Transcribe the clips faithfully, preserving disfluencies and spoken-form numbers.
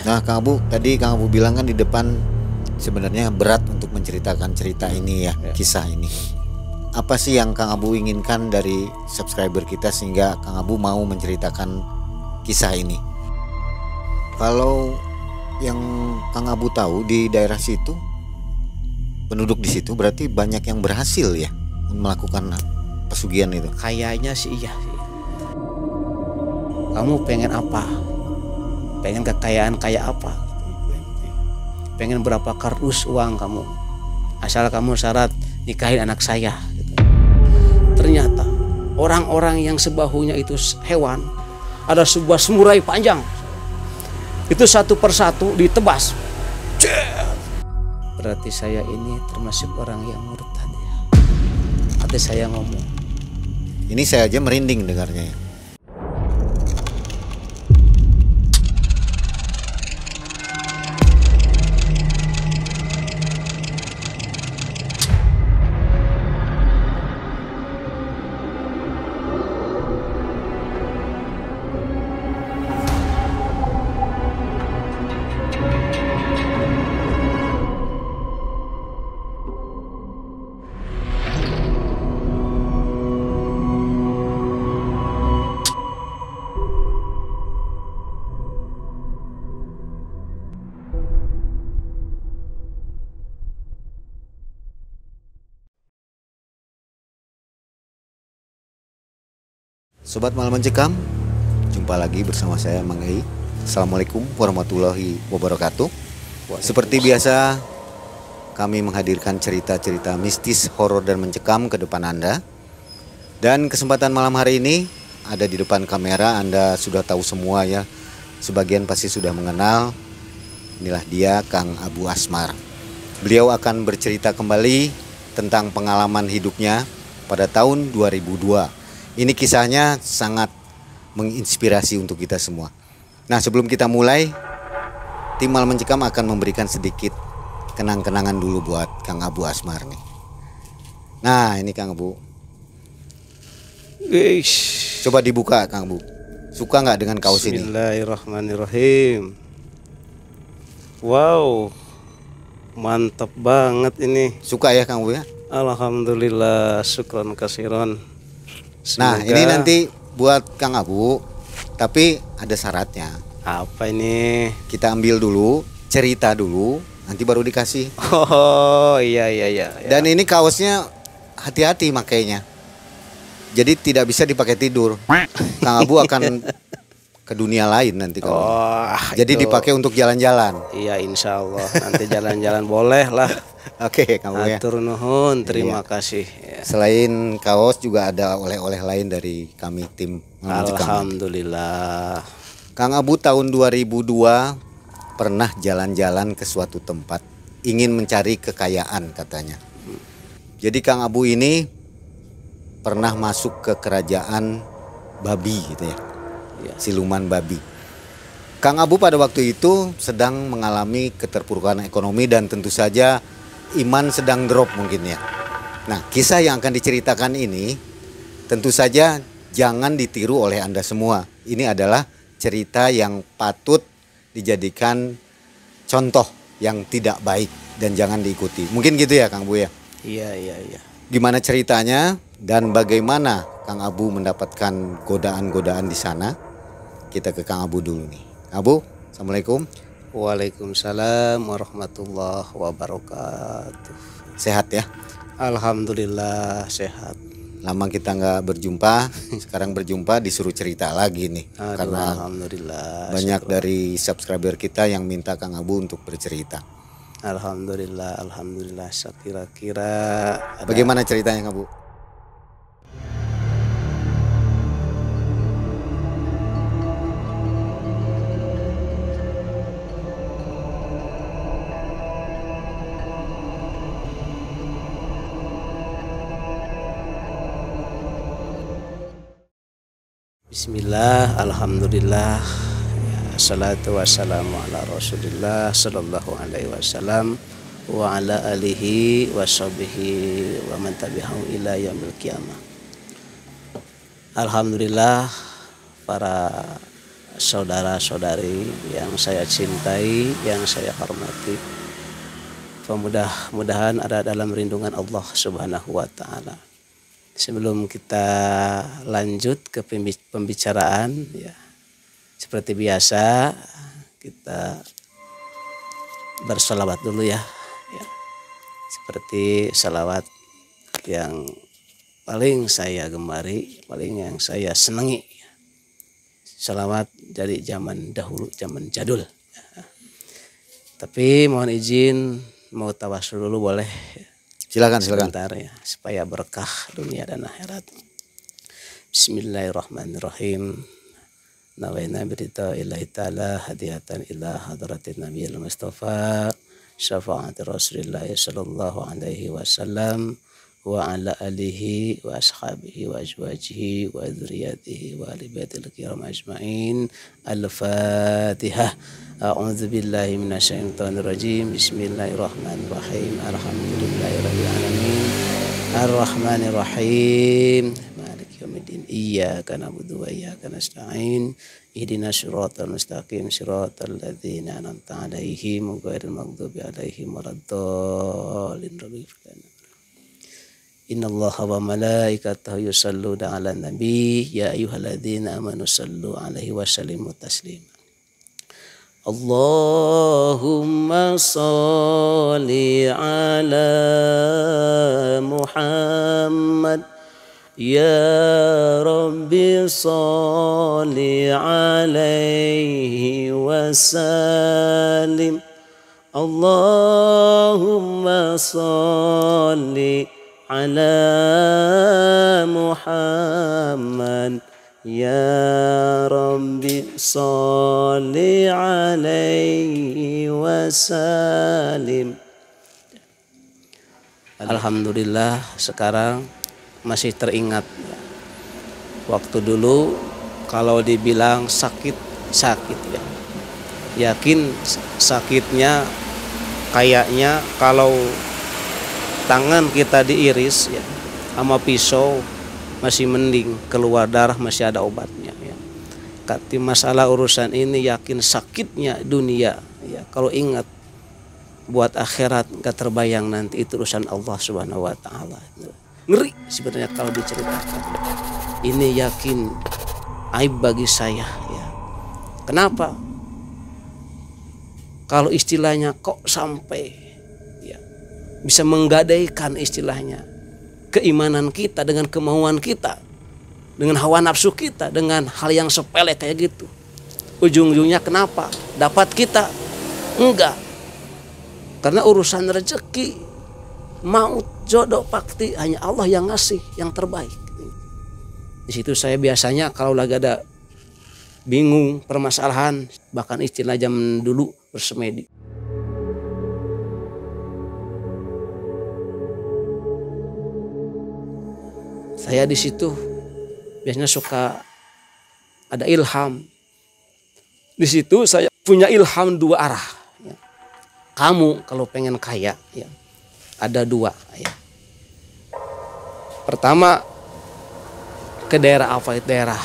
Nah, Kang Abu, tadi Kang Abu bilang kan di depan sebenarnya berat untuk menceritakan cerita ini ya, ya, kisah ini. Apa sih yang Kang Abu inginkan dari subscriber kita sehingga Kang Abu mau menceritakan kisah ini? Kalau yang Kang Abu tahu di daerah situ, penduduk di situ berarti banyak yang berhasil ya melakukan pesugihan itu. Kayaknya sih iya sih. Kamu pengen apa? Pengen kekayaan kayak apa? Pengen berapa kardus uang kamu? Asal kamu syarat nikahin anak saya. Ternyata orang-orang yang sebahunya itu hewan, ada sebuah samurai panjang. Itu satu persatu ditebas. Berarti saya ini termasuk orang yang murtad ya. Hati saya ngomong. Ini saya aja merinding dengarnya. Sobat Malam Mencekam, jumpa lagi bersama saya Mang Ei. Assalamualaikum warahmatullahi wabarakatuh. Seperti biasa, kami menghadirkan cerita-cerita mistis, horor dan mencekam ke depan Anda. Dan kesempatan malam hari ini ada di depan kamera, Anda sudah tahu semua ya. Sebagian pasti sudah mengenal. Inilah dia Kang Abu Asmar. Beliau akan bercerita kembali tentang pengalaman hidupnya pada tahun dua ribu dua. Ini kisahnya sangat menginspirasi untuk kita semua. Nah, sebelum kita mulai, tim Malam Mencekam akan memberikan sedikit kenang-kenangan dulu buat Kang Abu Asmar nih. Nah, ini Kang Abu. Eish. Coba dibuka Kang Abu. Suka nggak dengan kaos ini? Bismillahirrahmanirrahim. Wow, mantap banget ini. Suka ya Kang Abu ya? Alhamdulillah, syukron kasiron. Nah, ini nanti buat Kang Abu, tapi ada syaratnya. Apa ini? Kita ambil dulu, cerita dulu, nanti baru dikasih. Oh iya iya iya. Dan ini kaosnya hati-hati makainya. Jadi tidak bisa dipakai tidur. Kang Abu akan ke dunia lain nanti kalau. Oh, jadi itu dipakai untuk jalan-jalan. Iya, insya Allah nanti jalan-jalan boleh lah. Oke, kamu ya. Atur nuhun, terima iya. kasih. Ya. Selain kaos juga ada oleh-oleh lain dari kami tim. Alhamdulillah. Kang Abu tahun dua ribu dua pernah jalan-jalan ke suatu tempat, ingin mencari kekayaan katanya. Jadi Kang Abu ini pernah masuk ke kerajaan babi gitu ya. Ya. Siluman babi. Kang Abu pada waktu itu sedang mengalami keterpurukan ekonomi dan tentu saja iman sedang drop mungkin ya. Nah, kisah yang akan diceritakan ini tentu saja jangan ditiru oleh Anda semua. Ini adalah cerita yang patut dijadikan contoh yang tidak baik dan jangan diikuti. Mungkin gitu ya Kang Abu ya? Iya, iya, iya. Gimana ceritanya dan bagaimana Kang Abu mendapatkan godaan-godaan di sana? Kita ke Kang Abu dulu nih. Abu, assalamualaikum. Waalaikumsalam warahmatullahi wabarakatuh. Sehat ya? Alhamdulillah sehat. Lama kita nggak berjumpa, sekarang berjumpa disuruh cerita lagi nih. Aduh, karena alhamdulillah. Banyak syukur. Dari subscriber kita yang minta Kang Abu untuk bercerita. Alhamdulillah, alhamdulillah. Kira-kira ada... Bagaimana ceritanya Kang Abu? Bismillah, alhamdulillah, ya, salatu wassalamu ala rasulillah sallallahu alaihi wasallam wa ala alihi wa sahbihi wa man tabi'ahu ila yaumil qiyamah. Alhamdulillah, para saudara-saudari yang saya cintai, yang saya hormati. Mudah-mudahan ada dalam lindungan Allah Subhanahu wa taala. Sebelum kita lanjut ke pembicaraan ya, seperti biasa kita bersalawat dulu ya. Ya. Seperti salawat yang paling saya gemari, paling yang saya senangi. Salawat dari zaman dahulu, zaman jadul. Ya. Tapi mohon izin mau tawasul dulu boleh? Silakan, silakan. Sebentar ya, supaya berkah dunia dan akhirat. Bismillahirrahmanirrahim. Nawaina birita illahi ta'ala hadiyatan ila hadratin nabiyil mustafa syafaati rasulillah sallallahu alaihi wasallam wa ala alihi wa ashabihi wa azwajihi wa dzurriyyatihi wa ali baitil kiram ajmain. Al-Fatihah. A'udzu billahi minasyaitonir rajim. Bismillahirrahmanirrahim. Alhamdulillahirabbil alamin. Arrahmanir rahim. Maliki yaumiddin. Iyyaka na'budu wa iyyaka nasta'in. Ihdinas siratal mustaqim. Siratal ladzina an'amta 'alaihim ghairil maghdubi 'alaihim waladdallin. Innallaha wa malaikatahu yusalluna 'alan nabi ya ayyuhalladzina amanu sallu 'alaihi wa sallimu taslima. Allahumma sholli 'ala Muhammad ya Rabbi sholli 'alaihi wa sallim. Allahumma sholli ala Muhammad ya Rabbi sholli alaihi wasallim. Alhamdulillah sekarang masih teringat waktu dulu kalau dibilang sakit sakit ya, yakin sakitnya kayaknya kalau tangan kita diiris ya sama pisau masih mending, keluar darah masih ada obatnya ya. Kati masalah urusan ini yakin sakitnya dunia ya, kalau ingat buat akhirat gak terbayang nanti itu urusan Allah Subhanahu wa taala. Ngeri sebenarnya kalau diceritakan. Ini yakin aib bagi saya ya. Kenapa? Kalau istilahnya kok sampai bisa menggadaikan istilahnya keimanan kita dengan kemauan kita, dengan hawa nafsu kita, dengan hal yang sepele kayak gitu. Ujung-ujungnya kenapa? Dapat kita? Enggak. Karena urusan rezeki, maut, jodoh, pasti hanya Allah yang ngasih yang terbaik. Di situ saya biasanya kalau lagi ada bingung permasalahan, bahkan istilah zaman dulu bersemedi. Saya di situ biasanya suka ada ilham. Di situ saya punya ilham dua arah. Ya. Kamu kalau pengen kaya, ya, ada dua. Ya. Pertama ke daerah apa? Daerah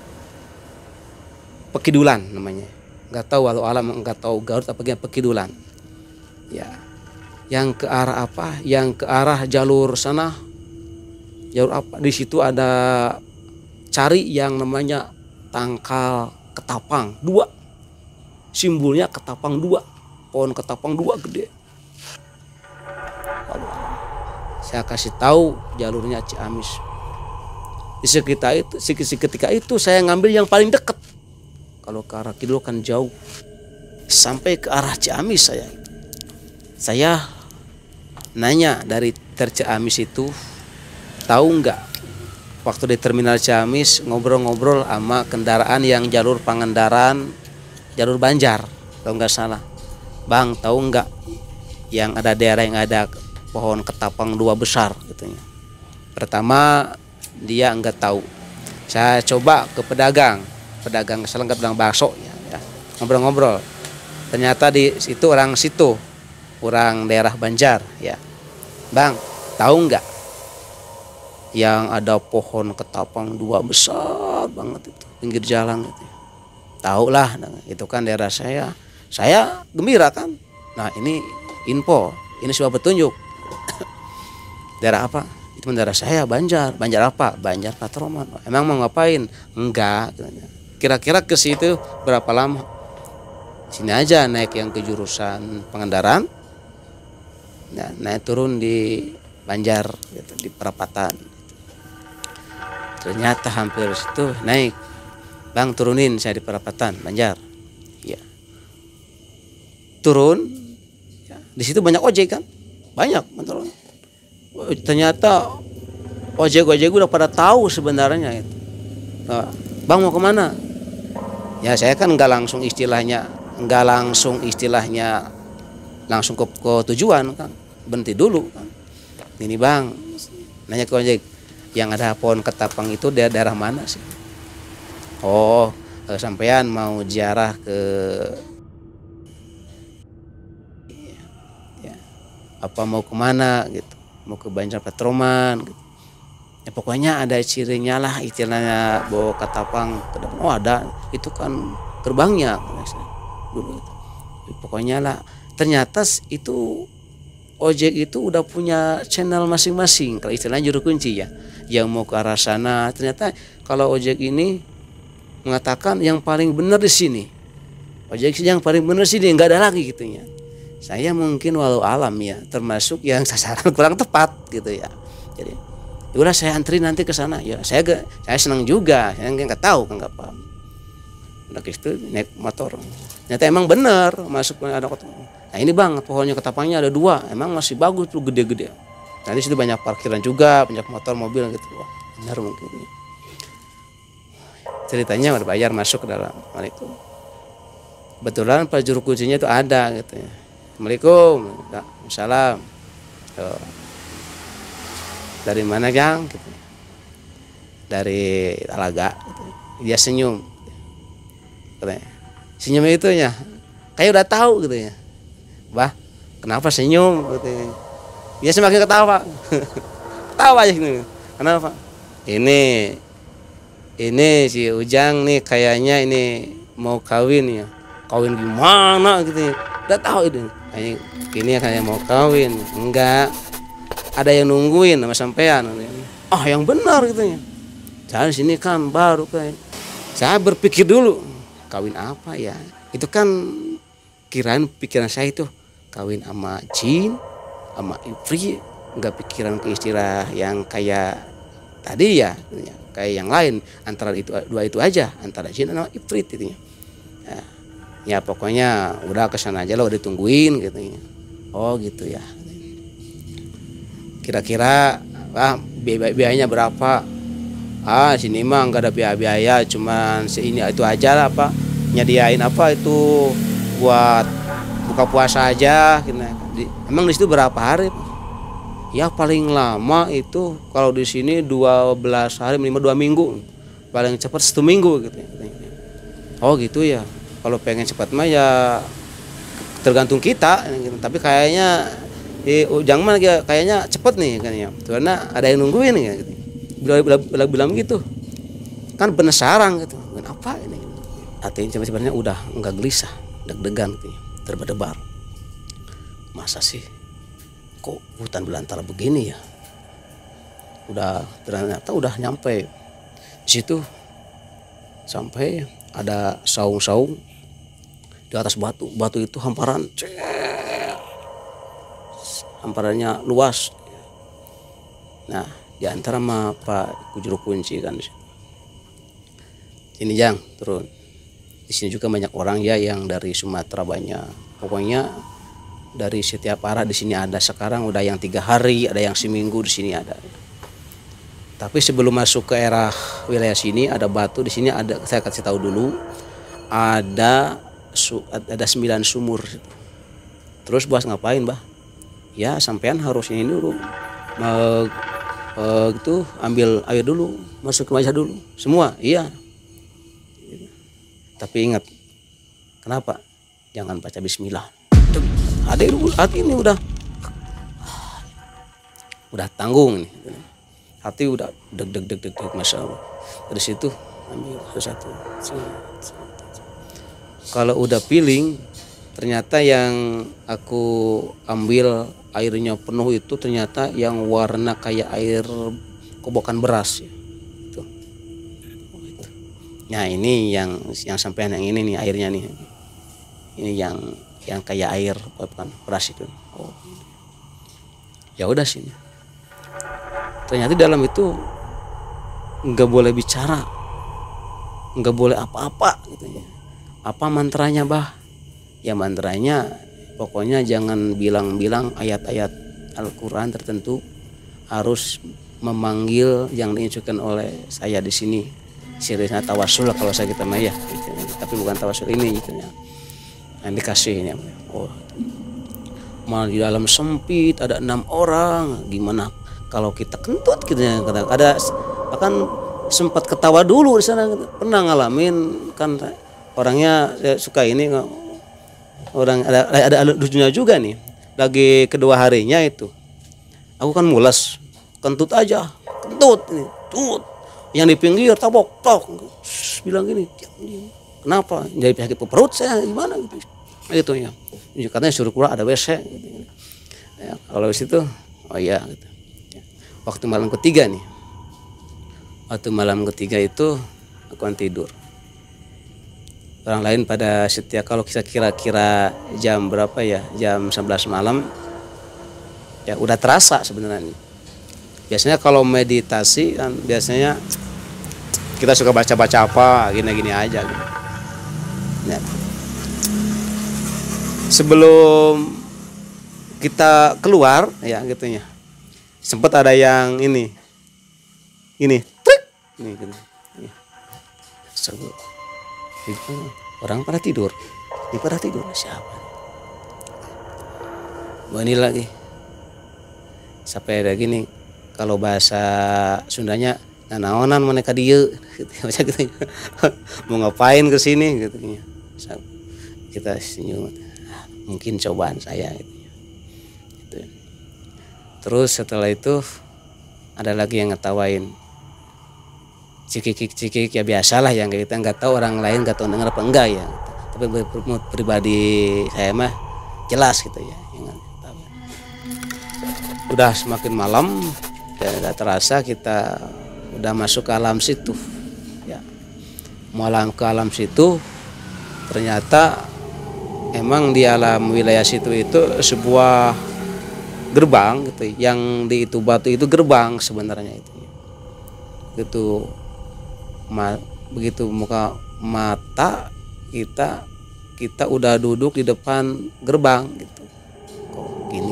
Pekidulan namanya. Nggak tahu walau alam, nggak tahu Garut apa gimana Pekidulan. Ya. Yang ke arah apa? Yang ke arah jalur sana. Jalur apa? Di situ ada cari yang namanya tangkal ketapang dua. Simbolnya ketapang dua. Pohon ketapang dua gede. Saya kasih tahu jalurnya Ciamis. Di sekitar itu, seketika itu saya ngambil yang paling dekat. Kalau ke arah kidul kan jauh. Sampai ke arah Ciamis saya. Saya nanya dari ter Ciamis itu, tahu nggak waktu di terminal Ciamis ngobrol-ngobrol sama kendaraan yang jalur Pangandaran, jalur Banjar kalau nggak salah. Bang, tahu nggak yang ada daerah yang ada pohon ketapang dua besar katanya. Pertama dia nggak tahu. Saya coba ke pedagang, pedagang salah nggak bilang bakso ya, ya. Ngobrol-ngobrol. Ternyata di situ orang situ, orang daerah Banjar ya. Bang, tahu nggak yang ada pohon ketapang dua besar banget itu pinggir jalan gitu. tahu lah, nah, itu kan daerah saya. Saya gembira kan. Nah ini info, ini sebuah petunjuk. Daerah apa? Itu daerah saya, Banjar. Banjar apa? Banjar Patroman. Emang mau ngapain? Enggak. Kira-kira ke situ berapa lama? Sini aja naik yang ke jurusan Pangandaran. Nah, naik turun di Banjar, gitu, di perapatan. Ternyata hampir situ naik. Bang turunin saya di perapatan Banjar. Ya. Turun. Ya. Di situ banyak ojek kan? Banyak, betul. Ternyata ojek-ojek udah pada tahu sebenarnya itu. Nah, bang mau kemana? Ya saya kan nggak langsung istilahnya, nggak langsung istilahnya langsung ke, ke tujuan kan, berhenti dulu kan. Ini bang, nanya ke ojek, yang ada pohon ketapang itu daerah, daerah mana sih? Oh, sampean mau ziarah ke ya, apa mau kemana gitu? Mau ke Banjar Patroman gitu. Ya pokoknya ada cirinya lah, istilahnya bawa ketapang ke depan. Oh ada, itu kan gerbangnya dulu. Ya, pokoknya lah, ternyata itu ojek itu udah punya channel masing-masing, kalau istilahnya juru kunci ya. Yang mau ke arah sana, ternyata kalau ojek ini mengatakan yang paling benar di sini. Ojek yang paling benar sini, nggak ada lagi gitunya. Saya mungkin walau alam ya, termasuk yang sasaran kurang tepat gitu ya. Jadi, udah saya antri nanti ke sana. Ya, saya gak, saya senang juga. Saya nggak tahu kan nggak paham. Udah gitu naik motor. Ternyata emang bener masuk ada kota. Nah ini bang, pohonnya ketapangnya ada dua. Emang masih bagus tuh, gede-gede. Nanti situ banyak parkiran juga, banyak motor, mobil gitu. Wah, benar mungkin. Ceritanya udah bayar masuk ke dalam. Waalaikumsalam. Kebetulan Pak juru kuncinya itu ada gitu ya. Assalamualaikum, salam. Dari mana Jang? Gitu. Dari Talaga. Gitu. Dia senyum. Katanya. Senyumnya itu ya, kayak udah tahu gitu ya. Bah, kenapa senyum? Gitu. Dia semakin ketawa. Ketawa aja gitu. Kenapa? Ini, ini si Ujang nih kayaknya ini mau kawin ya. Kawin gimana gitu ya. Udah tahu itu. Kayak ini kayak mau kawin, enggak ada yang nungguin sama sampean. Oh yang benar gitu ya. Saya di sini kan baru kayak. Saya berpikir dulu, kawin apa ya? Itu kan kirain pikiran saya itu kawin sama jin, sama ifrit, enggak pikiran ke istilah yang kayak tadi ya, kayak yang lain antara itu dua itu aja, antara jin sama ifrit itu ya. Ya. Ya pokoknya udah kesana aja lah, udah ditungguin gitu ya. Oh gitu ya. Kira-kira ah, biayanya berapa? Ah sini mah nggak ada biaya-biaya, cuman seini itu aja lah apa, nyediain apa itu buat buka puasa aja. Gitu. Emang di situ berapa hari? Ya paling lama itu kalau di sini dua belas hari, minimal dua minggu. Paling cepat satu minggu gitu. Oh gitu ya. Kalau pengen cepat mah ya tergantung kita gitu. Tapi kayaknya di Ujang mah kayaknya cepet nih kan ya. Karena ada yang nungguin ya gitu. Bilang, bilang gitu. Kan penasaran gitu. Kenapa ini? Artinya sebenarnya udah enggak gelisah, deg-degan gitu ya. Terdebar. Masa sih kok hutan belantara begini ya? Udah ternyata udah nyampe di situ. Sampai ada saung-saung di atas batu. Batu itu hamparan, cek, hamparannya luas. Nah, di antara sama Pak juru kunci kan. Sini Jang, turun. Di sini juga banyak orang ya yang dari Sumatera banyak. Pokoknya dari setiap arah di sini ada. Sekarang udah yang tiga hari, ada yang seminggu di sini ada. Tapi sebelum masuk ke arah wilayah sini ada batu di sini ada, saya kasih tahu dulu, ada ada sembilan sumur. Terus Bos ngapain, Bah? Ya sampean harus ini dulu, uh, uh, gitu, ambil air dulu, masuk ke wajah dulu, semua, iya. Tapi ingat, kenapa? Jangan baca Bismillah. Ada dulu, hati ini udah, udah tanggung nih. Hati udah deg deg deg deg deg, masya Allah. Dari situ ambil satu, kalau udah piling ternyata yang aku ambil airnya penuh itu ternyata yang warna kayak air kobokan beras ya. Itu. Nah ini yang yang sampean yang ini nih airnya nih. Ini yang yang kayak air bukan beras itu. Oh. Ya udah sini. Ternyata di dalam itu nggak boleh bicara, nggak boleh apa-apa gitu ya. Apa mantranya bah? Ya mantranya pokoknya jangan bilang-bilang ayat-ayat Al-Quran tertentu, harus memanggil yang diinstruksikan oleh saya di sini. Sirina tawasul kalau saya kita mah ya, gitu. Tapi bukan tawasul ini gitu ya. Yang dikasih ini. Oh. Malah di dalam sempit ada enam orang, gimana kalau kita kentut gitu ya. Ada bahkan sempat ketawa dulu di sana, pernah ngalamin kan orangnya saya suka ini orang ada ada lucunya juga nih. Lagi kedua harinya itu aku kan mulas, kentut aja, kentut ini, tut. Yang di pinggir tabok, tok, bilang gini, kenapa? Jadi penyakit perut saya gimana gitu, gitu ya. Katanya suruh keluar ada W C. Gitu. Ya, kalau di situ, oh iya. Gitu. Waktu malam ketiga nih, waktu malam ketiga itu aku kan tidur. Orang lain pada setia kalau kita kira-kira jam berapa ya, jam sebelas malam ya udah terasa sebenarnya. Biasanya kalau meditasi kan biasanya kita suka baca-baca apa gini-gini aja gitu. Ya. Sebelum kita keluar ya gitunya, sempat ada yang ini ini trik ini gitu. Seru. Itu orang pada tidur, ini pada tidur siapa? Wah ini lagi sampai ada gini, kalau bahasa Sundanya nanaonan mereka dia, baca gitu, mau ngapain ke sini gitu, kita senyum, mungkin cobaan saya gitu. Terus setelah itu ada lagi yang ngetawain. Cikik-cikik ya biasalah yang kita nggak tahu orang lain nggak tahu dengar apa enggak ya, tapi pribadi saya mah jelas gitu ya. Udah semakin malam dan udah terasa kita udah masuk ke alam situ ya. Malam ke alam situ ternyata emang di alam wilayah situ itu sebuah gerbang gitu, yang di itu batu itu gerbang sebenarnya itu gitu. Ma, begitu muka mata kita kita udah duduk di depan gerbang gitu, kok gini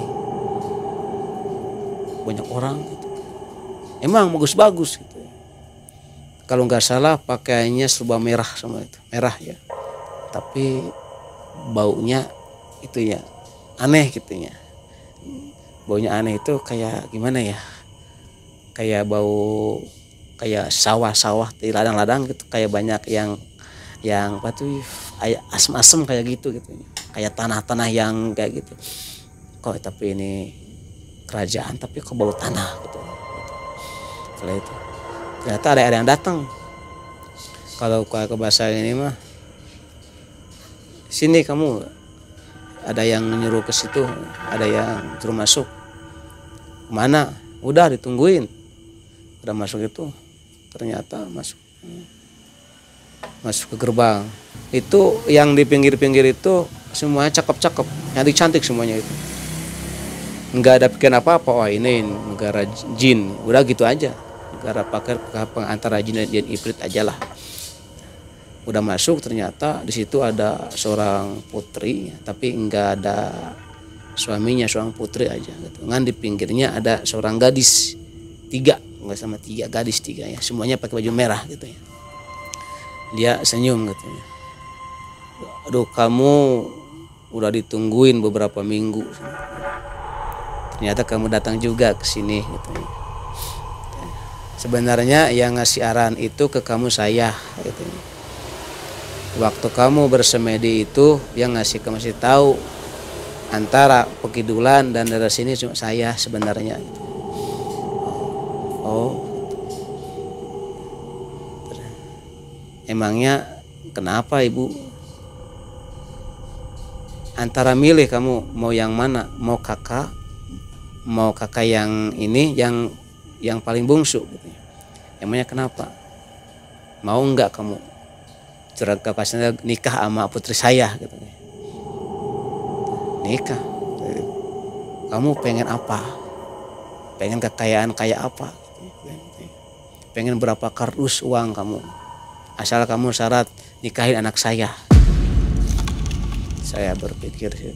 banyak orang gitu, emang bagus-bagus gitu. Kalau nggak salah pakaiannya serba merah semua itu, merah ya, tapi baunya itu ya aneh gitu ya, baunya aneh itu kayak gimana ya, kayak bau kayak sawah-sawah di ladang-ladang gitu, kayak banyak yang yang apa tuh asem-asem kayak gitu gitu, kayak tanah-tanah yang kayak gitu. Kok tapi ini kerajaan tapi kok bau tanah gitu. Setelah itu ternyata ada ada yang datang. Kalau ke bahasa ini mah, sini kamu, ada yang nyuruh ke situ, ada yang suruh masuk. Kemana? Udah ditungguin. Udah masuk itu. Ternyata masuk masuk ke gerbang itu, yang di pinggir-pinggir itu semuanya cakep-cakep, cantik-cantik semuanya itu, nggak ada pikiran apa-apa. Oh ini negara jin, udah gitu aja, negara pakai antara jin dan jin ibrit aja lah. Udah masuk ternyata di situ ada seorang putri, tapi nggak ada suaminya, seorang putri aja gitu. Ngan di pinggirnya ada seorang gadis tiga, nggak sama tiga gadis tiga ya, semuanya pakai baju merah gitu ya. Dia senyum gitu ya. Aduh kamu udah ditungguin beberapa minggu, ternyata kamu datang juga ke sini gitu ya. Sebenarnya yang ngasih arahan itu ke kamu saya gitu ya. Waktu kamu bersemedi itu yang ngasih kamu masih tahu antara pekidulan dan daerah sini cuma saya sebenarnya gitu. Oh, emangnya kenapa ibu? antara milih kamu mau yang mana, mau kakak, mau kakak yang ini, yang yang paling bungsu gitu. Emangnya kenapa? Mau nggak kamu kasihnya nikah sama putri saya gitu. Nikah. Kamu pengen apa? Pengen kekayaan kayak apa? Pengen berapa kardus uang kamu? Asal kamu syarat nikahin anak saya. Saya berpikir sih.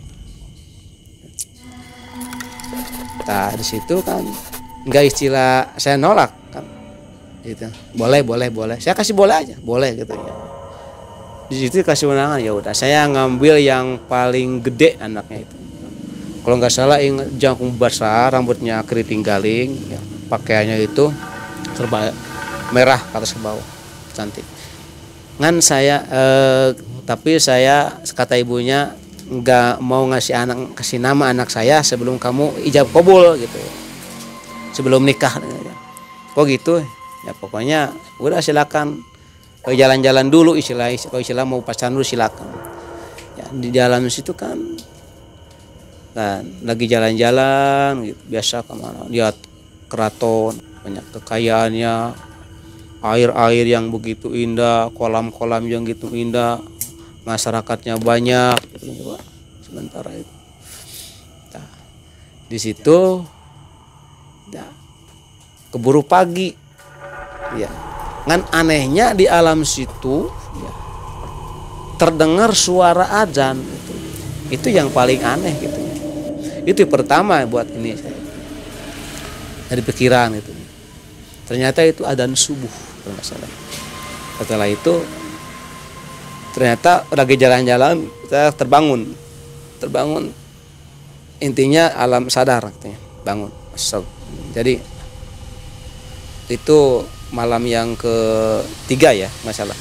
Nah, di situ kan nggak istilah saya nolak kan. Gitu. Boleh, boleh, boleh. Saya kasih boleh aja, boleh gitu ya. Di situ kasih undangan, ya udah. Saya ngambil yang paling gede anaknya itu. Kalau nggak salah ingat jangkung basah, rambutnya keriting galing, ya, pakaiannya itu serba merah ke atas ke bawah, cantik. Ngan saya, eh, tapi saya kata ibunya nggak mau ngasih anak, kasih nama anak saya sebelum kamu ijab kabul gitu, sebelum nikah. Kok gitu? Ya pokoknya udah silakan jalan-jalan dulu istilah, kalau istilah mau pacaran dulu silakan. Ya, di dalam situ kan. Kan lagi jalan-jalan gitu, biasa kemana lihat keraton banyak kekayaannya, air-air yang begitu indah, kolam-kolam yang gitu indah, masyarakatnya banyak gitu. Sementara itu nah, di situ nah, keburu pagi ya, ngan anehnya di alam situ ya, terdengar suara azan gitu. Itu yang paling aneh gitu. Itu pertama buat ini saya dari pikiran itu. Ternyata itu adzan subuh kalau nggak salah. Setelah itu ternyata lagi jalan-jalan saya terbangun, terbangun intinya alam sadar katanya, bangun. Jadi itu malam yang ketiga ya masalah.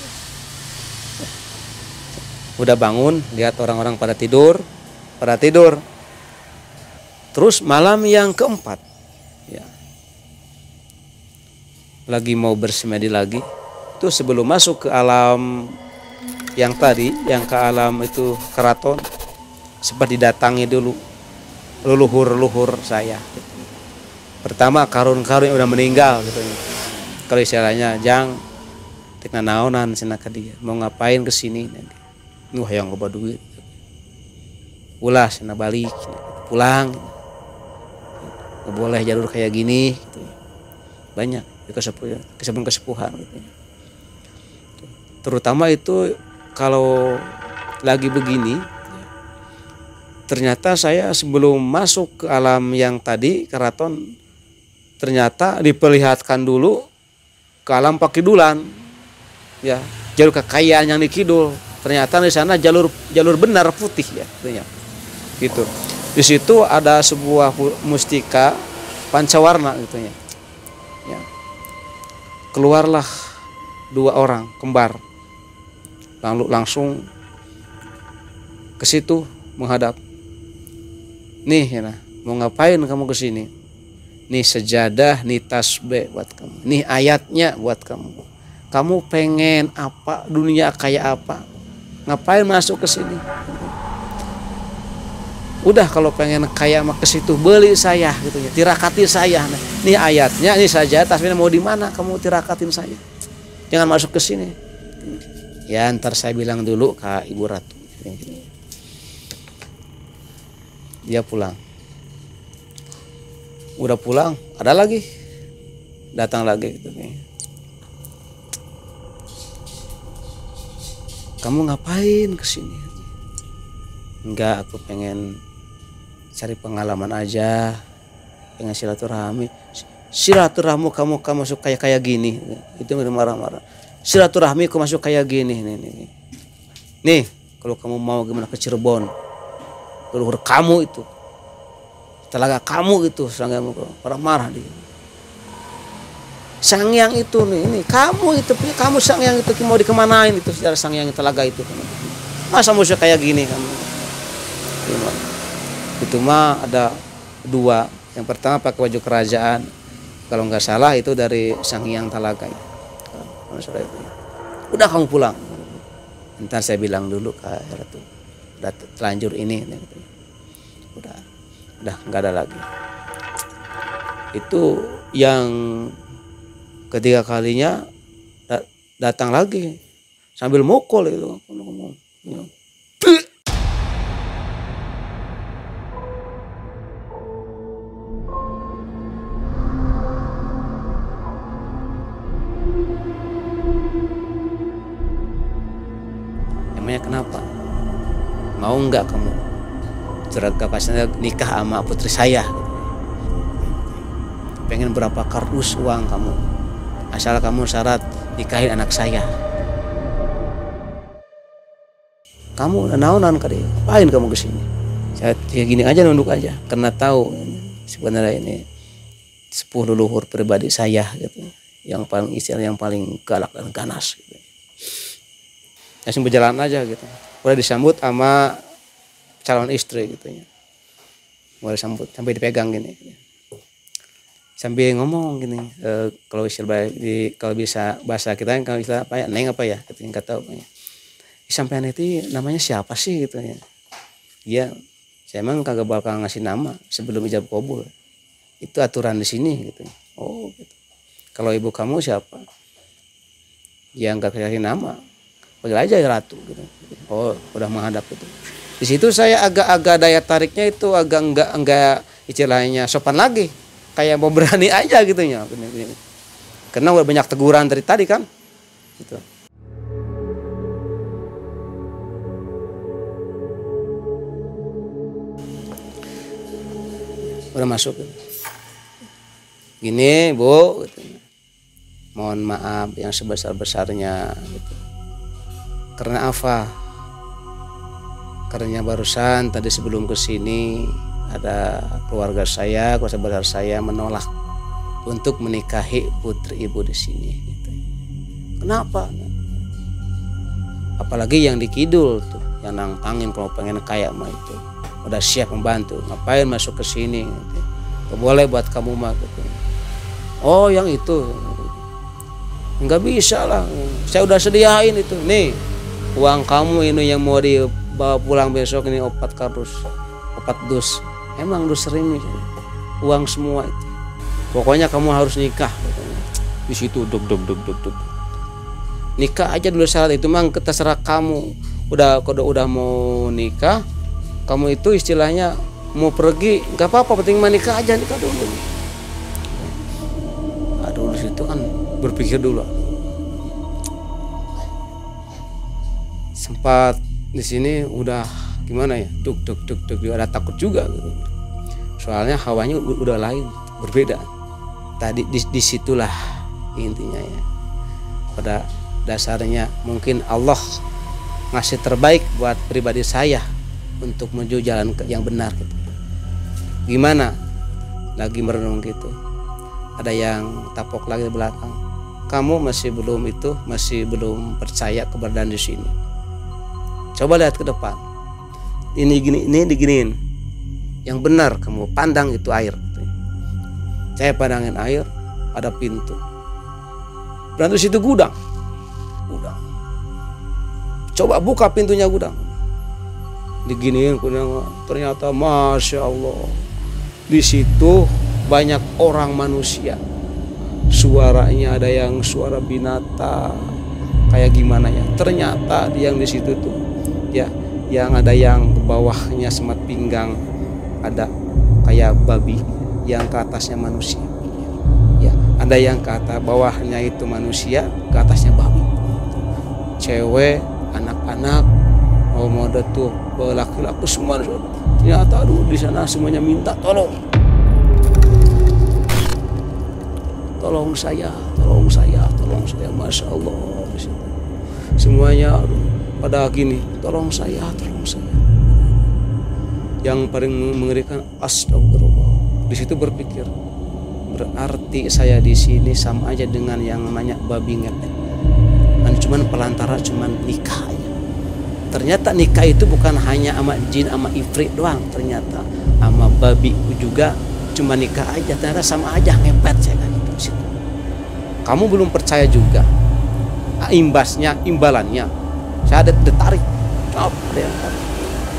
Udah bangun lihat orang-orang pada tidur, pada tidur. Terus malam yang keempat, ya, lagi mau bersemedi lagi, itu sebelum masuk ke alam yang tadi, yang ke alam itu keraton, sempat didatangi dulu leluhur-leluhur saya. Pertama karun-karun yang udah meninggal, gitu. Kalau istilahnya, jang, tek naonan cenah ka dia, mau ngapain ke sini? Nuh hayang loba duit. Ulah cenah balik, pulang. Boleh jalur kayak gini gitu. Banyak kesepuhan kesepuhan kesepuhan gitu. Terutama itu kalau lagi begini ternyata saya sebelum masuk ke alam yang tadi keraton ternyata diperlihatkan dulu ke alam Pakidulan ya, jalur kekayaan yang di kidul. Ternyata di sana jalur jalur benar putih ya ternyata. Gitu. Di situ ada sebuah mustika pancawarna gitu ya. Ya. Keluarlah dua orang kembar. Lalu langsung ke situ menghadap. Nih ya, nah, mau ngapain kamu ke sini? Nih sejadah, nih tasbih buat kamu. Nih ayatnya buat kamu. Kamu pengen apa? Dunia kayak apa? Ngapain masuk ke sini? Udah kalau pengen kaya mah ke situ beli saya gitu ya, tirakati saya. Nah, ini ayatnya, ini saja tasbihnya mau di mana kamu tirakatin saya. Jangan masuk ke sini. Ya ntar saya bilang dulu ke Ibu Ratu. Dia pulang. Udah pulang, ada lagi. Datang lagi gitu. Kamu ngapain ke sini? Enggak, aku pengen cari pengalaman aja, pengen silaturahmi. Silaturahmi kamu kamu masuk kayak kayak gini, itu marah-marah. Silaturahmi kamu masuk kayak gini, nih, nih, nih. Kalau kamu mau gimana ke Cirebon, leluhur kamu itu, telaga kamu itu, sanggamu marah-marah dia. Sangyang itu nih, ini kamu itu, kamu sangyang itu mau dikemanain itu sejarah sangyang telaga itu? Masa musuh kayak gini kamu? Itu mah ada dua. Yang pertama pakai baju kerajaan, kalau nggak salah itu dari Sang Hyang Talaga. Udah kamu pulang. Ntar saya bilang dulu ke Ratu. udah terlanjur ini gitu. udah udah nggak ada lagi. Itu yang ketiga kalinya datang lagi sambil mukul itu ngomong. Emangnya kenapa? Mau nggak kamu terkapasnya nikah sama putri saya? Pengen berapa kardus uang kamu, asal kamu syarat nikahin anak saya. Kamu udah naonan kali, ngapain kamu kesini? Saya kayak gini aja, nunduk aja, karena tahu sebenarnya ini sepuh leluhur pribadi saya gitu, yang paling istilah yang paling galak dan ganas gitu. Langsung berjalan aja gitu, udah disambut sama calon istri gitu ya, mulai disambut sampai dipegang gini. Sambil ngomong gini, e, kalau istilah di kalau bisa bahasa kita kan kalau istilah apa ya, neng apa ya, kita nggak tahu apa ya. Sampean itu namanya siapa sih gitu ya? Iya, saya emang kagak bakal ngasih nama sebelum ijab kabul. Itu aturan di sini gitu. Oh gitu. Kalau ibu kamu siapa? Ya nggak kasih nama, panggil aja ya Ratu gitu. Oh udah menghadap itu. Di situ saya agak-agak daya tariknya itu agak enggak enggak istilahnya sopan lagi. Kayak mau berani aja gitu ya. Karena udah banyak teguran dari tadi kan. Gitu. Udah masuk. Gini, Bu, gitu. Mohon maaf yang sebesar-besarnya gitu. Karena apa? Karena barusan tadi sebelum kesini ada keluarga saya, keluarga besar saya menolak untuk menikahi putri ibu di sini. Gitu. Kenapa? Apalagi yang di kidul tuh, yang nantangin kalau pengen kaya mah itu, udah siap membantu. Ngapain masuk ke sini? Gitu. Gak boleh buat kamu mah. Gitu. Oh yang itu, nggak bisa lah. Saya udah sediain itu. Nih uang kamu ini yang mau dibawa pulang besok ini opat kardus, opat dus. Emang udah sering nih uang semua itu. Pokoknya kamu harus nikah. Di situ duk duk duk duk duk. Nikah aja dulu syarat itu, mang terserah kamu. Udah kalau udah mau nikah, kamu itu istilahnya mau pergi, nggak apa-apa, penting menikah aja, nikah dulu. Aduh di situ kan berpikir dulu. Sempat di sini udah gimana ya, duk duk duk duk, ada takut juga gitu. Soalnya hawanya udah lain, berbeda. Tadi disitulah intinya ya. Pada dasarnya mungkin Allah ngasih terbaik buat pribadi saya untuk menuju jalan yang benar gitu. Gimana? Lagi merenung gitu. Ada yang tapok lagi di belakang. Kamu masih belum itu, masih belum percaya keberadaan di sini. Coba lihat ke depan. Ini gini, ini diginiin. Yang benar kamu pandang itu air. Saya pandangin air, ada pintu. Berarti situ gudang. Gudang. Coba buka pintunya gudang. Diginiin, ternyata masya Allah. Di situ banyak orang manusia. Suaranya ada yang suara binatang. Kayak gimana ya? Ternyata yang di situ tuh, ya, yang ada yang bawahnya semat pinggang, ada kayak babi, yang ke atasnya manusia. Ya, ada yang ke atas bawahnya itu manusia, ke atasnya babi. Cewek, anak-anak, oh mau ada tuh laki-laki semua. Ternyata aduh di sana semuanya minta tolong. Tolong saya, tolong saya, tolong saya, masya Allah. Semuanya aduh, pada gini, tolong saya, tolong saya. Yang paling mengerikan, astagfirullah. Di situ berpikir, berarti saya di sini sama aja dengan yang namanya babi ngepet. Dan cuman pelantara cuman nikah aja. Ternyata nikah itu bukan hanya sama jin sama ifrit doang, ternyata sama babi juga cuma nikah aja, ternyata sama aja ngepet saya kan itu situ. Kamu belum percaya juga. Imbasnya, imbalannya, saya ada ditarik. Oh, ada yang tarik.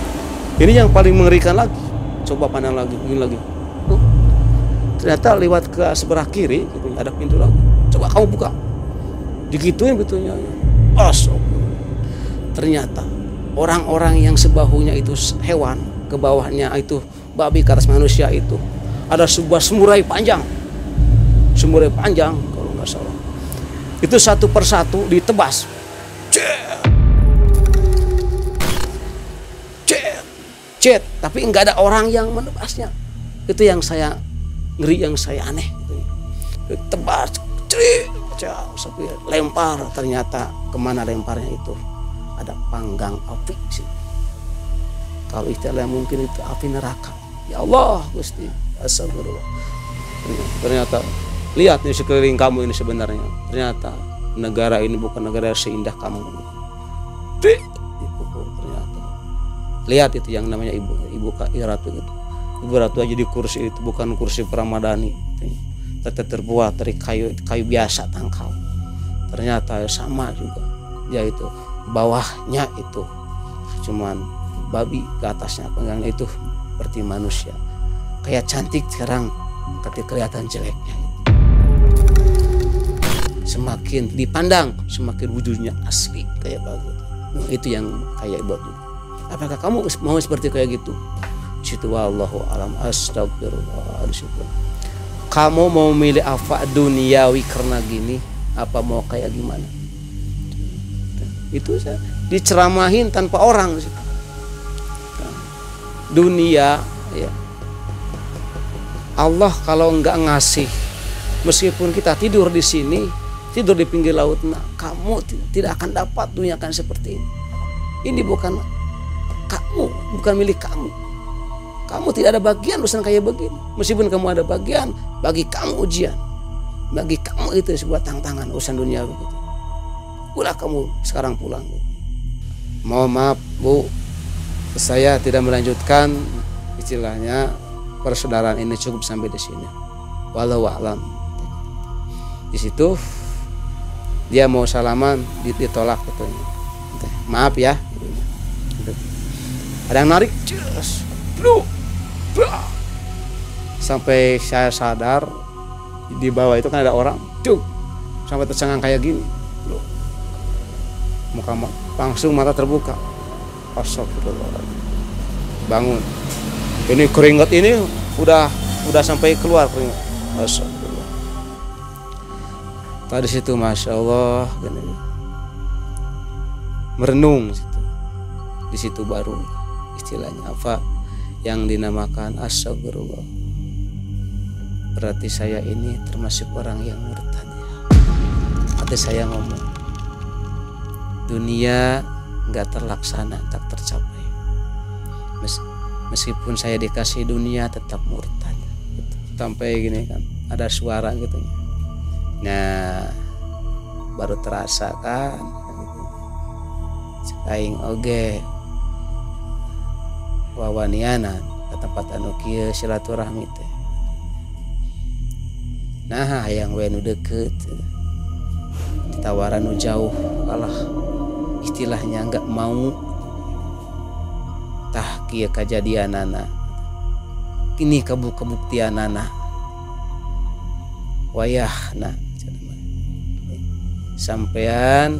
Ini yang paling mengerikan lagi. Coba pandang lagi, begini lagi. Tuh. Ternyata lewat ke sebelah kiri gitu, ada pintu lagi. Coba kamu buka. Digituin betulnya. Asok. Ternyata orang-orang yang sebahunya itu hewan, ke bawahnya itu babi, ke atas manusia itu ada sebuah semurai panjang. Semurai panjang kalau nggak salah. Itu satu persatu ditebas. Cet. Cet. Cet. Tapi nggak ada orang yang menebasnya. Itu yang saya ngeri, yang saya aneh. Tebas. Cet. Sampai lempar. Ternyata kemana lemparnya itu? Ada panggang api sih. Kalau istilah mungkin itu api neraka. Ya Allah, Gusti. Astagfirullah. Ternyata lihat nih sekeliling kamu ini sebenarnya. Ternyata negara ini bukan negara seindah kamu. Dipukul ternyata. Lihat itu yang namanya ibu, ibu ratu itu. Ibu ratu aja di kursi itu bukan kursi Pramadani. Tetap terbuat dari kayu kayu biasa tangkal. Ternyata sama juga. Dia itu bawahnya itu cuman babi, ke atasnya panggangnya itu seperti manusia. Kayak cantik sekarang tapi kelihatan jeleknya. Semakin dipandang semakin wujudnya asli kayak bagus. Nah, itu yang kayak bagus. Apakah kamu mau seperti kayak gitu? Situ wallahu alam. Astagfirullah. Kamu mau milih apa duniawi karena gini, apa mau kayak gimana? Itu saya diceramahin tanpa orang. Dunia ya. Allah kalau enggak ngasih, meskipun kita tidur di sini, tidur di pinggir laut, nah, kamu tidak akan dapat dunia kan seperti ini. Ini bukan kamu, bukan milik kamu. Kamu tidak ada bagian urusan kayak begini. Meskipun kamu ada bagian, bagi kamu ujian, bagi kamu itu sebuah tantangan urusan dunia begitu. Pulang kamu sekarang pulang. Mohon maaf Bu, saya tidak melanjutkan istilahnya persaudaraan ini, cukup sampai di sini. Walau a'lam. Di situ dia mau salaman ditolak katanya. Maaf ya. Ada yang narik, sampai saya sadar di bawah itu kan ada orang, cuk, sampai tercengang kayak gini. Muka langsung mata terbuka. Astagfirullahaladzim. Bangun. Ini keringat ini udah udah sampai keluar keringat. Astagfirullah. Tadi situ masya Allah, gini. Merenung situ. Di situ baru istilahnya apa yang dinamakan astagfirullah. Berarti saya ini termasuk orang yang murtad ya. Hati saya ngomong, dunia nggak terlaksana, tak tercapai. Mes, meskipun saya dikasih dunia tetap murtad. Sampai gini kan, ada suara gitu. Nah, baru terasa kan. Cekaing oge wawaniana ke tempat anu kieu silaturahmi teh. Nah, hayang we nu deukeut. Ditawaran nu jauh kalah istilahnya enggak mau tah kieu kajadianana. Ini kabuk-kabuktianana. Wayahna sampean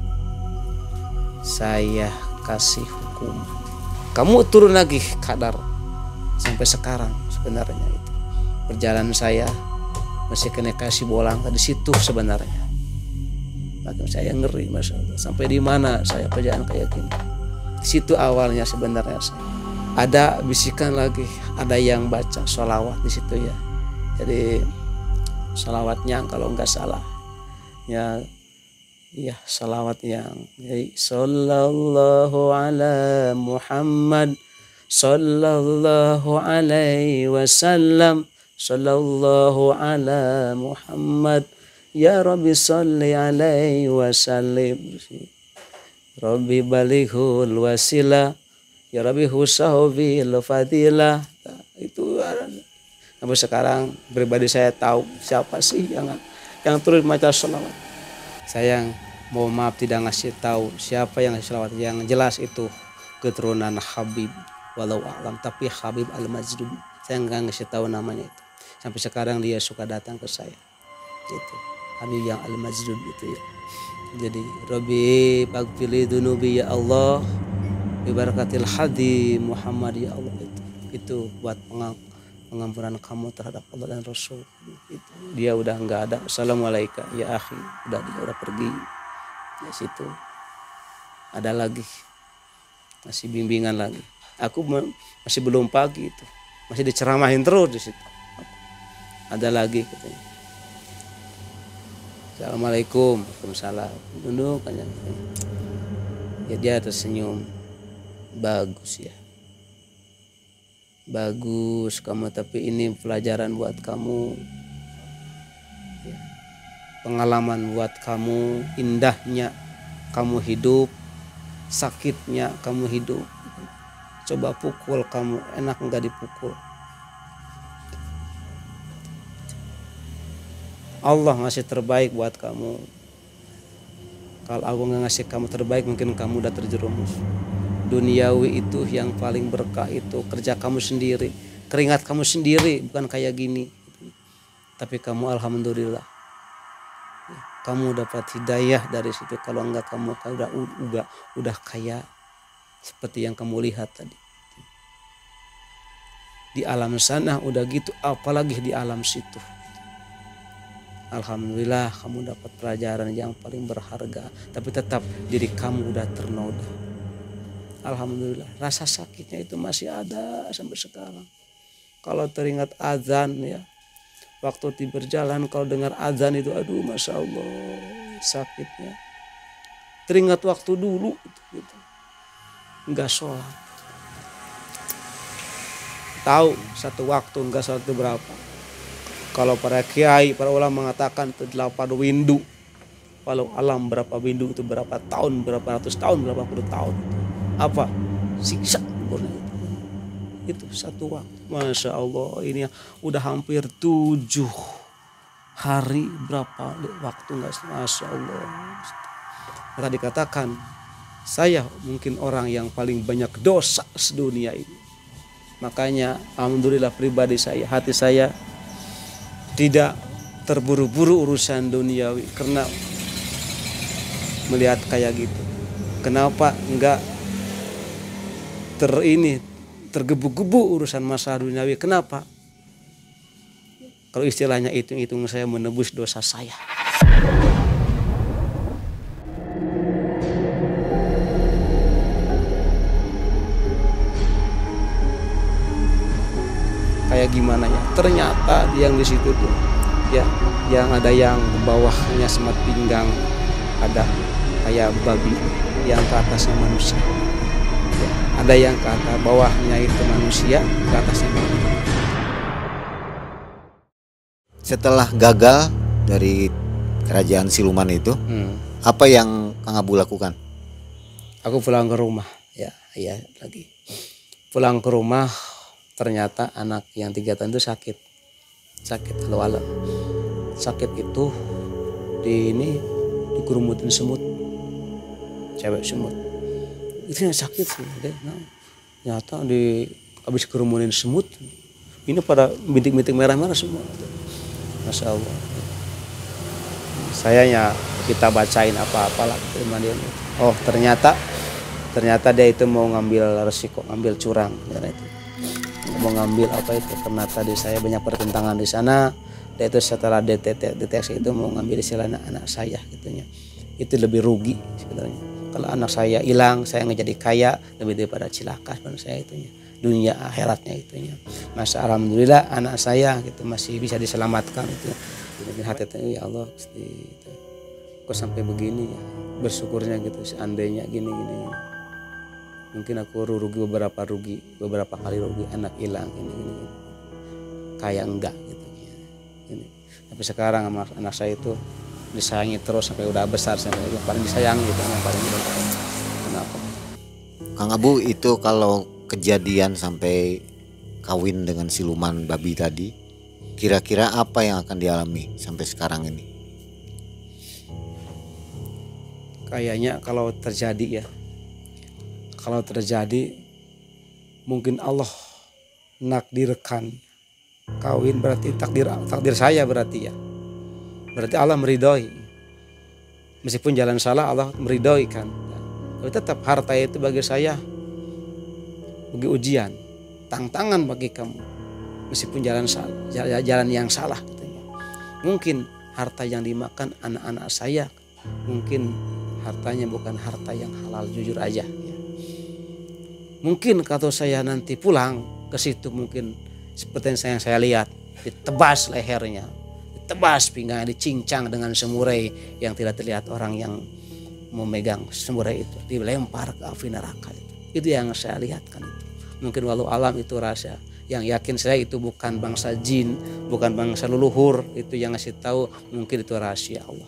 saya kasih hukum. Kamu turun lagi kadar sampai sekarang sebenarnya itu. Perjalanan saya masih kena kasih bolang di situ sebenarnya. Maka saya ngeri Masya Allah. Sampai di mana saya perjalanan kayak gini. Di situ awalnya sebenarnya saya. Ada bisikan lagi, ada yang baca sholawat di situ ya. Jadi sholawatnya kalau nggak salah ya. Ya, salawat yang sallallahu ala Muhammad sallallahu alaihi wasallam sallallahu ala Muhammad ya Rabbi salli alaihi wasallim Rabbi balighul wasilah ya Rabbi husahbil fadilah. Nah, itu sampai sekarang pribadi saya tahu siapa sih yang yang terus baca salawat. Sayang mau maaf tidak ngasih tahu siapa yang selawat. Yang jelas itu keturunan Habib walau alam, tapi Habib Al-Majdub saya nggak ngasih tahu namanya itu. Sampai sekarang dia suka datang ke saya. Itu Habib yang Al-Majdub itu ya. Jadi Rabbi faghfirli dunubi ya Allah bi barakatil hadi Muhammad ya Allah, itu itu buat pengang pengampunan kamu terhadap Allah dan Rasul. Itu dia udah nggak ada. Assalamualaikum ya akhi, udah dia udah pergi. Di situ ada lagi masih bimbingan lagi. Aku masih belum pagi itu, masih diceramahin terus di situ. Ada lagi katanya. Assalamualaikum, waalaikumsalam. Duduk aja. Ya dia tersenyum. Bagus ya. Bagus kamu, tapi ini pelajaran buat kamu. Ya. Pengalaman buat kamu, indahnya kamu hidup, sakitnya kamu hidup. Coba pukul kamu, enak enggak dipukul? Allah ngasih terbaik buat kamu. Kalau aku nggak ngasih kamu terbaik, mungkin kamu udah terjerumus. Duniawi itu yang paling berkah itu kerja kamu sendiri, keringat kamu sendiri, bukan kayak gini. Tapi kamu alhamdulillah, kamu dapat hidayah dari situ. Kalau enggak kamu udah udah udah kaya seperti yang kamu lihat tadi. Di alam sana udah gitu, apalagi di alam situ. Alhamdulillah kamu dapat pelajaran yang paling berharga, tapi tetap diri kamu udah ternoda. Alhamdulillah rasa sakitnya itu masih ada sampai sekarang. Kalau teringat azan ya, waktu di berjalan kalau dengar azan itu, aduh masya Allah sakitnya. Teringat waktu dulu gitu, nggak sholat. Tahu satu waktu nggak sholat itu berapa? Kalau para kiai, para ulama mengatakan itu delapan windu. Walau alam berapa windu itu berapa tahun, berapa ratus tahun, berapa puluh tahun. Apa? Siksa. Itu satu waktu. Masya Allah, ini udah hampir tujuh hari berapa waktu nggak? Masya Allah. Maka dikatakan saya mungkin orang yang paling banyak dosa sedunia ini. Makanya alhamdulillah pribadi saya, hati saya tidak terburu-buru urusan duniawi karena melihat kayak gitu. Kenapa enggak ter ini tergebu-gebu urusan masalah duniawi? Kenapa? Kalau istilahnya hitung-hitung saya menebus dosa saya. Kayak gimana ya? Ternyata yang di situ tuh ya, yang ada yang bawahnya semat pinggang, ada kayak babi, yang ke atasnya manusia. Ya, ada yang ke atas bawahnya itu manusia, ke atasnya babi. Setelah gagal dari kerajaan siluman itu, hmm. apa yang Kang Abu lakukan? Aku pulang ke rumah, ya, ya lagi. Pulang ke rumah, ternyata anak yang tiga tahun itu sakit, sakit alam. Sakit itu di ini dikerumutin semut, cewek semut. Itu yang sakit sih, nah, ternyata di habis kerumunin semut, ini pada bintik-bintik merah-merah semua. Masya Allah. Sayanya kita bacain apa-apalah terima dia. Oh ternyata ternyata dia itu mau ngambil resiko, ngambil curang, ya itu. Mau ngambil apa itu karena tadi saya banyak pertentangan di sana. Dia itu setelah deteksi itu mau ngambil istilah anak, anak saya gitunya. Itu lebih rugi sebenarnya. Kalau anak saya hilang, saya nggak jadi kaya lebih daripada cilaka pada saya itunya. Dunia akhiratnya itunya. Masa alhamdulillah anak saya gitu masih bisa diselamatkan itu. Jadi hati ya Allah, gitu. Kok sampai begini ya? Bersyukurnya gitu seandainya gini-gini. Mungkin aku rugi beberapa rugi beberapa kali rugi, anak hilang ini ini kayak enggak gitu ini. Tapi sekarang anak, anak saya itu disayangi terus sampai udah besar, sampai yang paling disayangi itu yang paling besar. Kenapa? Kang Abu itu kalau kejadian sampai kawin dengan siluman babi tadi, kira-kira apa yang akan dialami sampai sekarang ini? Kayaknya kalau terjadi ya. Kalau terjadi mungkin Allah nakdirkan kawin, berarti takdir takdir saya berarti ya. Berarti Allah meridhoi. Meskipun jalan salah Allah meridhoi kan. Tapi tetap harta itu bagi saya bagi ujian, tantangan bagi kamu. Meskipun jalan salah, jalan yang salah katanya. Mungkin harta yang dimakan anak-anak saya, mungkin hartanya bukan harta yang halal, jujur aja ya. Mungkin kalau saya nanti pulang ke situ mungkin seperti yang saya lihat, ditebas lehernya, ditebas pinggangnya, dicincang dengan semurai yang tidak terlihat orang yang memegang semurai itu, dilempar ke api neraka itu. Itu yang saya lihat kan itu. Mungkin walau alam itu rasa. Yang yakin saya itu bukan bangsa jin, bukan bangsa leluhur, itu yang ngasih tahu, mungkin itu rahasia Allah.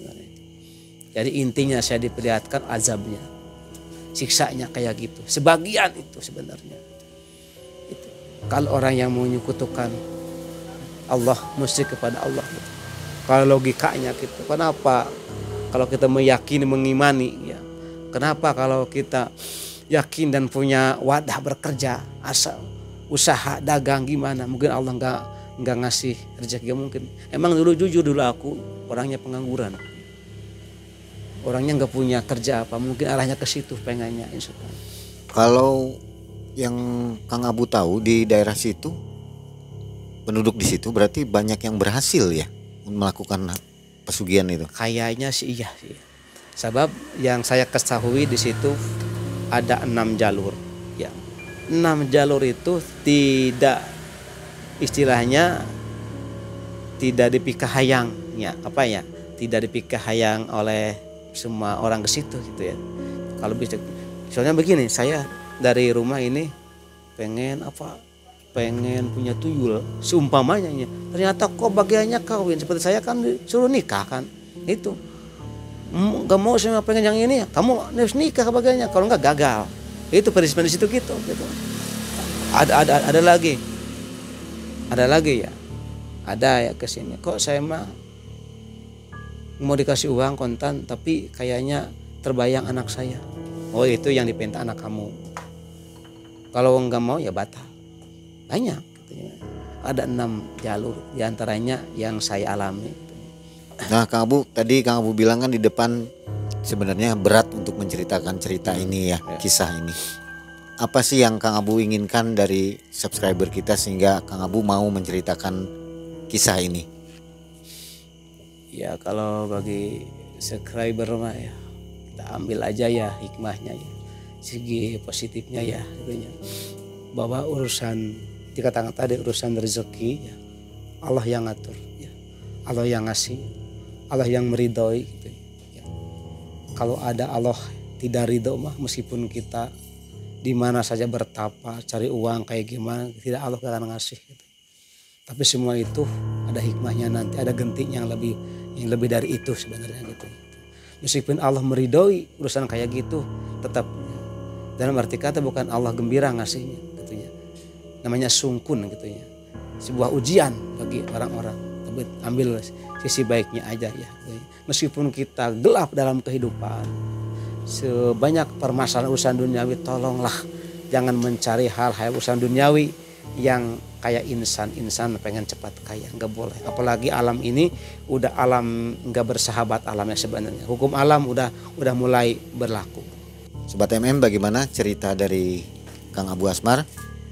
Jadi intinya saya diperlihatkan azabnya, siksanya kayak gitu. Sebagian itu sebenarnya. Itu. Kalau orang yang menyekutukan Allah, musyrik kepada Allah. Gitu. Kalau logikanya gitu, kenapa kalau kita meyakini, mengimani, ya, kenapa kalau kita yakin dan punya wadah bekerja, asal usaha dagang gimana, mungkin Allah nggak nggak ngasih rezeki mungkin. Emang dulu jujur dulu aku orangnya pengangguran, orangnya nggak punya kerja apa, mungkin arahnya ke situ pengennya. Kalau yang Kang Abu tahu di daerah situ, penduduk di situ berarti banyak yang berhasil ya melakukan pesugihan itu. Kayaknya sih iya sih. Sebab yang saya ketahui di situ ada enam jalur. Ya, enam jalur itu tidak istilahnya tidak dipikahayang ya, apa ya? Tidak dipikahayang oleh semua orang ke situ gitu ya. Kalau bisa, soalnya begini, saya dari rumah ini pengen apa? Pengen punya tuyul, seumpamanya ya. Ternyata kok bagiannya kawin, seperti saya kan disuruh nikah kan, itu. Gak mau saya pengen yang ini ya, kamu harus nikah bagiannya, kalau enggak gagal. Itu peristiwa di situ gitu, gitu. Ada ada ada lagi, ada lagi ya, ada ya kesini. Kok saya mah mau dikasih uang kontan, tapi kayaknya terbayang anak saya. Oh itu yang dipinta anak kamu. Kalau enggak mau ya batal. Banyak. Gitu. Ada enam jalur, diantaranya yang saya alami. Nah Kang Abu, tadi Kang Abu bilang kan di depan sebenarnya berat untuk menceritakan cerita ini ya, ya, kisah ini. Apa sih yang Kang Abu inginkan dari subscriber kita sehingga Kang Abu mau menceritakan kisah ini? Ya kalau bagi subscriber mah ya kita ambil aja ya hikmahnya ya, segi positifnya ya, tentunya bahwa urusan dikatakan tadi urusan rezeki ya, Allah yang ngatur ya, Allah yang ngasih, Allah yang meridhoi gitu ya. Kalau ada Allah tidak ridho mah meskipun kita di mana saja bertapa cari uang kayak gimana, tidak Allah gak akan ngasih gitu. Tapi semua itu ada hikmahnya nanti, ada genting yang lebih yang lebih dari itu sebenarnya gitu. Meskipun Allah meridhoi urusan kayak gitu, tetap dalam arti kata bukan Allah gembira ngasihnya gitu ya. Namanya sungkun gitu ya. Sebuah ujian bagi orang-orang. Tapi ambil sisi baiknya aja ya. Meskipun kita gelap dalam kehidupan, sebanyak permasalahan urusan duniawi, tolonglah jangan mencari hal-hal urusan duniawi yang kayak insan-insan pengen cepat kaya, nggak boleh. Apalagi alam ini udah alam nggak bersahabat alamnya sebenarnya. Hukum alam udah udah mulai berlaku. Sobat M M, bagaimana cerita dari Kang Abu Asmar?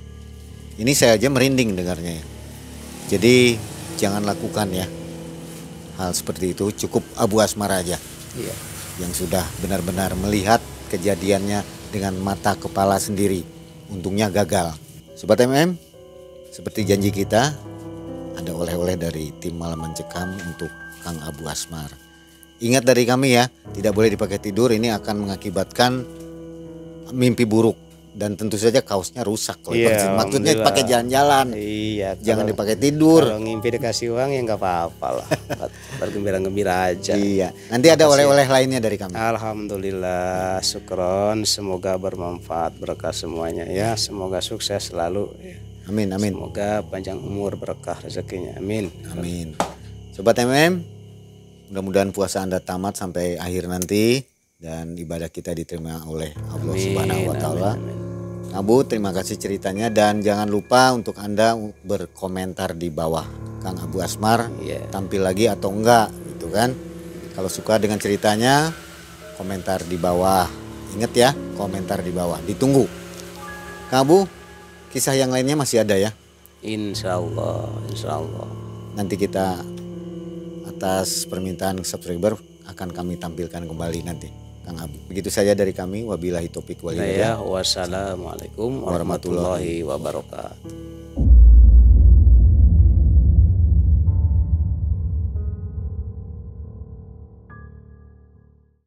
Ini saya aja merinding dengarnya ya. Jadi jangan lakukan ya hal seperti itu, cukup Abu Asmar aja iya, yang sudah benar-benar melihat kejadiannya dengan mata kepala sendiri. Untungnya gagal. Sobat M M, seperti janji kita, ada oleh-oleh dari tim Malam Mencekam untuk Kang Abu Asmar. Ingat dari kami ya, tidak boleh dipakai tidur, ini akan mengakibatkan mimpi buruk. Dan tentu saja kaosnya rusak. Iya, maksudnya pakai jalan-jalan. Iya, jangan kalau, dipakai tidur. Kalau ngimpi dikasih uang ya nggak apa-apa lah. Bergembira-gembira aja. Iya. Nanti ada oleh-oleh lainnya dari kami. Alhamdulillah, syukron. Semoga bermanfaat, berkah semuanya ya. Semoga sukses selalu. Ya. Amin, amin. Semoga panjang umur, berkah rezekinya. Amin. Amin. Sobat M M, mudah-mudahan puasa Anda tamat sampai akhir nanti dan ibadah kita diterima oleh Allah Subhanahu wa taala. Kang Abu, terima kasih ceritanya dan jangan lupa untuk Anda berkomentar di bawah. Kang Abu Asmar Iya. tampil lagi atau enggak gitu kan. Kalau suka dengan ceritanya, komentar di bawah. Ingat ya, komentar di bawah. Ditunggu. Kang Abu, kisah yang lainnya masih ada ya? Insya Allah, insya Allah. Nanti kita atas permintaan subscriber akan kami tampilkan kembali nanti. Kang Abu. Begitu saja dari kami. Wabillahi taufik wal hidayah. Wassalamualaikum warahmatullahi wabarakatuh.